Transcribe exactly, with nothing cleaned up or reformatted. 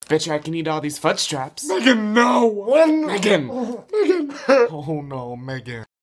Bet you I can eat all these fudge straps. Megan, no! Megan! Megan! Oh no, Megan.